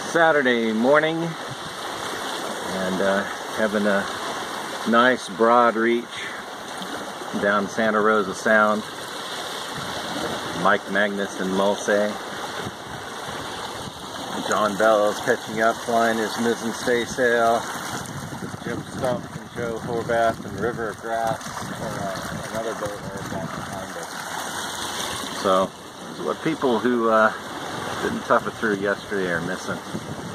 Saturday morning and having a nice broad reach down Santa Rosa Sound. Mike Magnus and Mulsey. John Bellows catching up, flying his mizzen staysail. Jim Stump and Joe Horvath and River of Grass, another boat right back behind us. So, this is what people who didn't tough it through yesterday are missing.